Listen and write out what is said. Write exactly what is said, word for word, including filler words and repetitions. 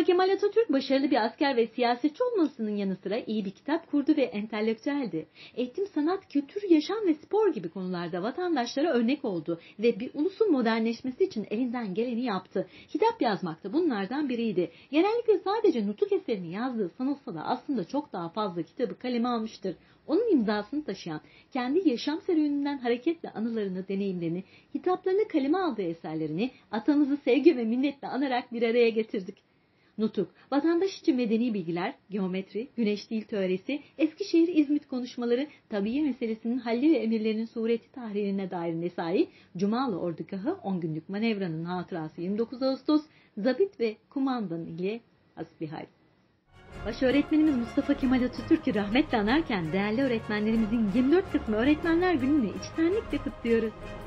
Kemal Atatürk başarılı bir asker ve siyasetçi olmasının yanı sıra iyi bir kitap kurdu ve entelektüeldi. Eğitim, sanat, kültür, yaşam ve spor gibi konularda vatandaşlara örnek oldu ve bir ulusun modernleşmesi için elinden geleni yaptı. Kitap yazmak da bunlardan biriydi. Genellikle sadece nutuk eserini yazdığı sanılsa da aslında çok daha fazla kitabı kaleme almıştır. Onun imzasını taşıyan, kendi yaşam serüveninden hareketle anılarını, deneyimlerini, kitaplarını, kaleme aldığı eserlerini atamızı sevgi ve minnetle anarak bir araya getirdik. Nutuk, vatandaş için medeni bilgiler, geometri, güneş dil teorisi, Eskişehir-İzmit konuşmaları, tabiye meselesinin halli ve emirlerinin sureti tahririne dair mesai, Cumalı Ordugahı, on günlük manevranın hatırası yirmi dokuz Ağustos, zabit ve kumandan ile hasbihal. Baş öğretmenimiz Mustafa Kemal Atatürk'ü rahmetle anarken değerli öğretmenlerimizin yirmi dört Kasım Öğretmenler Günü'nü içtenlikle kutluyoruz.